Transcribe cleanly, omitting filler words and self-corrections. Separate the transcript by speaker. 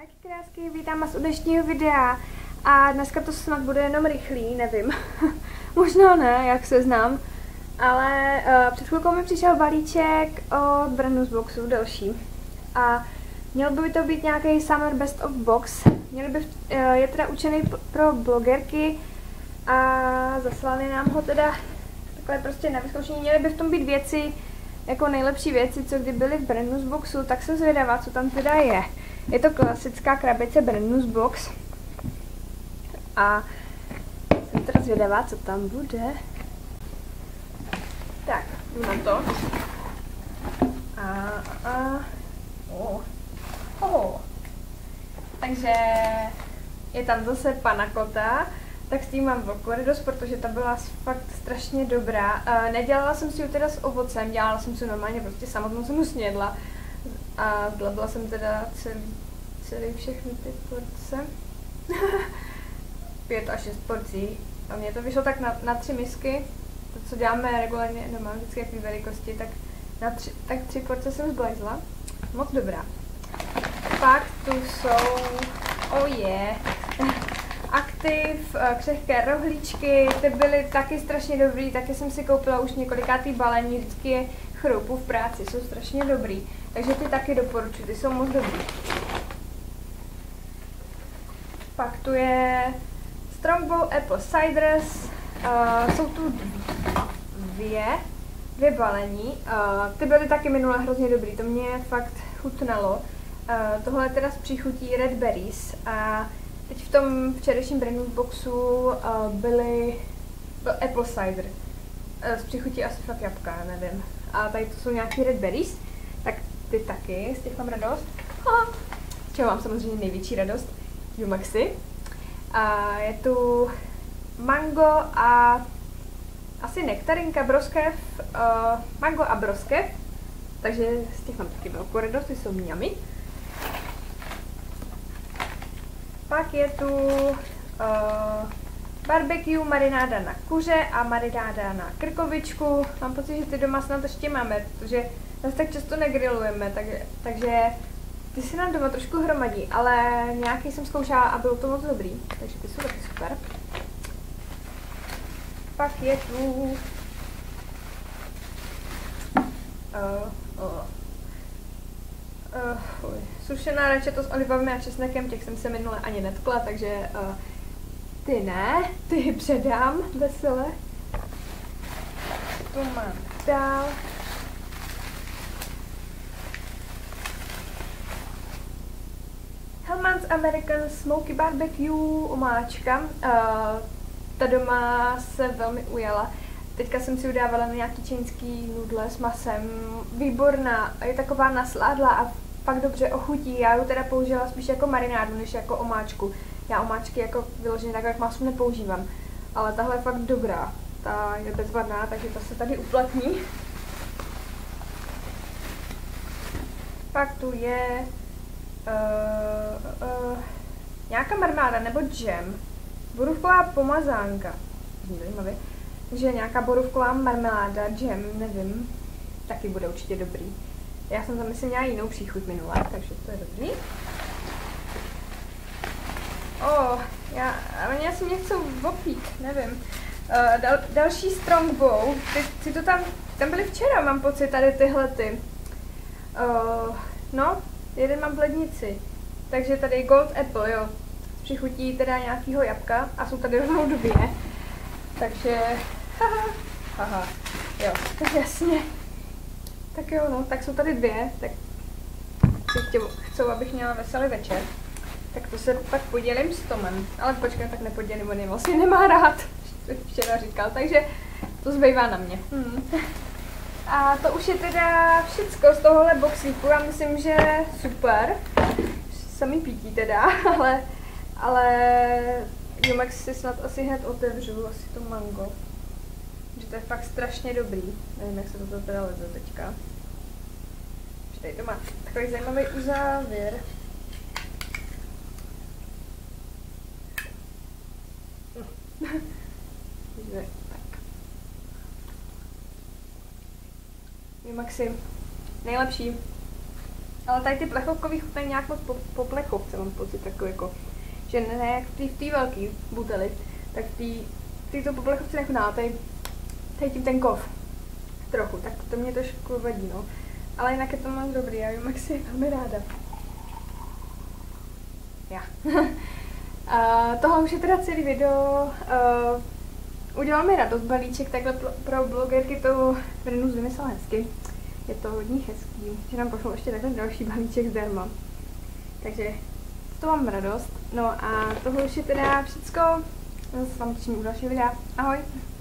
Speaker 1: Ahojky krásky, vítám vás u dnešního videa a dneska to snad bude jenom rychlý, nevím, možná ne, jak se znám, ale před chvilkou mi přišel balíček od Brand Boxu další a měl by to být nějaký Summer Best of Box, je teda určený pro blogerky a zaslali nám ho teda takhle prostě na vyzkoušení, měly by v tom být věci, jako nejlepší věci, co kdy byly v Brand Boxu, tak jsem zvědavá, co tam teda je. Je to klasická krabice Brand Box a jsem teda zvědavá, co tam bude. Tak, jdu na to. Takže je tam zase panna cotta, tak s tím mám velkou radost, protože ta byla fakt strašně dobrá. Nedělala jsem si ji teda s ovocem, dělala jsem si normálně, prostě samotnou jsem ji snědla. A zblabla jsem teda celý všechny ty porce. 5 až 6 porcí. A mně to vyšlo tak na 3 misky. To, co děláme regulárně, normálně vždycky jaký velikosti, tak 3 porce jsem zblazila. Moc dobrá. Pak tu jsou, Aktiv, křehké rohlíčky, ty byly taky strašně dobrý, taky jsem si koupila už několikátý balení, vždycky je chroupu v práci, jsou strašně dobrý, takže ty taky doporučuji, ty jsou moc dobrý. Pak tu je Strongbow Apple Ciders, jsou tu dvě balení, ty byly taky minule hrozně dobrý, to mě fakt chutnalo. Tohle je teda z příchutí Red Berries a teď v tom včerejším Brand Boxu byl Apple Cider. Z příchutí asi fakt jabka, nevím. A tady to jsou nějaký Red Berries, tak ty taky, z těch mám radost. Čeho mám samozřejmě největší radost? Jumaxy. A je tu mango a asi nektarinka, broskev, mango a broskev. Takže z těch mám taky velkou radost, ty jsou mňamy. Pak je tu barbecue, marináda na kuře a marináda na krkovičku. Mám pocit, že ty doma snad ještě máme, protože nás tak často negrillujeme, takže ty si nám doma trošku hromadí, ale nějaký jsem zkoušela a bylo to moc dobrý, takže ty jsou taky super. Pak je tu sušená rajčata s olivami a česnekem, těch jsem se minule ani netkla, takže ty ne, ty předám vesele. Tu mám dál. Hellmann's American Smoky Barbecue omáčka. Ta doma se velmi ujala. Teďka jsem si udávala na nějaký čínský nudle s masem. Výborná, je taková nasládla a fakt dobře ochutí. Já ji teda použila spíš jako marinádu, než jako omáčku. Já omáčky jako vyloženě tak, jak maso nepoužívám. Ale tahle je fakt dobrá. Ta je bezvadná, takže ta se tady uplatní. Pak tu je nějaká marmáda nebo džem. Borůvková pomazánka. Zajímavě. Takže nějaká borůvková marmeláda, džem, nevím. Taky bude určitě dobrý. Já jsem tam myslím měla jinou příchuť minule, takže to je dobrý. Já si mě chcou opít, nevím. Další Strongbow. Ty to tam byly včera, mám pocit, tady tyhle ty. Jeden mám v lednici. Takže tady je Gold Apple, jo. S příchutí teda nějakýho jabka a jsou tady rovnou 2. Takže, jo, tak jasně. Tak jo, no, tak jsou tady 2, tak si chcou, abych měla veselý večer. Tak to se pak podělím s Tomem, ale počkej, tak nepodělím, on je vlastně nemá rád, včera říkal, takže to zbývá na mě. A to už je teda všecko z tohohle boxíku, já myslím, že super. Samý pítí teda, ale Jumax si snad asi hned otevřu, asi to mango. Že to je fakt strašně dobrý. Nevím, jak se to teda leze teďka. Že tady to má takový zajímavý uzávěr. Tak. Jumaxy, nejlepší. Ale tady ty plechovkový chutnají nějak moc po plechovce, mám pocit takový jako, že ne jak v té velký buteli, tak v této po plechovce nechutná, tady tím ten kov trochu, tak to mě trošku vadí, no. Ale jinak je to moc dobrý, já vím, jak si je velmi ráda. Já. Tohle už je teda celý video. Udělal mi radost balíček, takhle pro blogerky to Renus vymyslel hezky. Je to hodně hezký, že nám pošlo ještě takhle další balíček zdarma. Takže to mám radost. No a tohle už je teda všecko. Zase vám těším u dalšího videa. Ahoj!